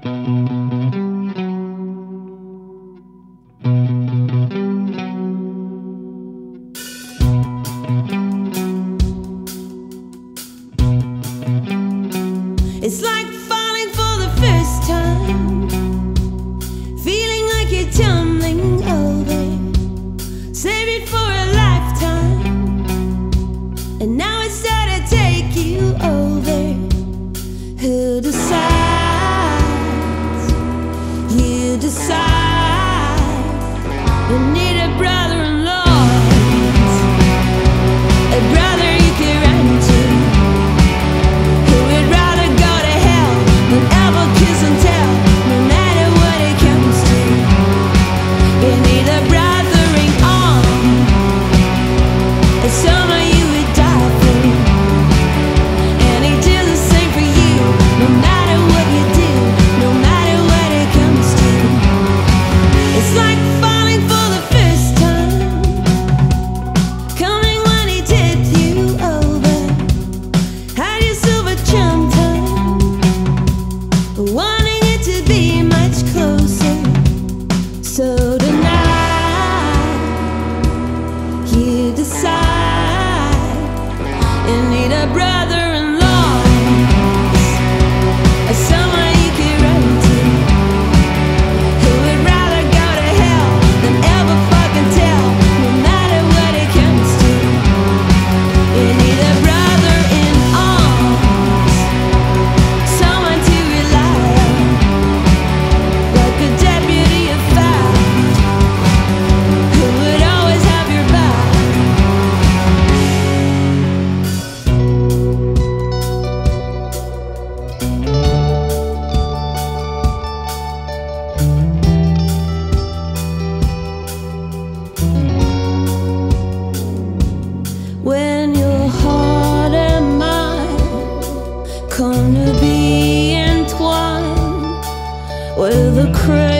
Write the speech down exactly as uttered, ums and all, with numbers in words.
It's like falling for the first time, feeling like you're tumbling over. Save it for a lifetime, and now it's time to take you over. Who decides? You decide. You need a brother-in-law, a brother you can run to, who would rather go to hell than ever kiss and tell, no matter what it comes to. You need a brothering arm, and someone you would die for, and he do the same for you, no matter what you do, no matter what it comes to. It's like falling for the first time, coming when he tipped you over, had your silver trim time, wanting it to be much closer. So tonight, you decide you need a brother-in-law, someone you can run to, who would rather go to hell than ever fucking tell, no matter what it comes to. You need a brother in arms, someone to rely on, like a deputy of fire, who would always have your back. When your heart and mine come to be entwined with a crazy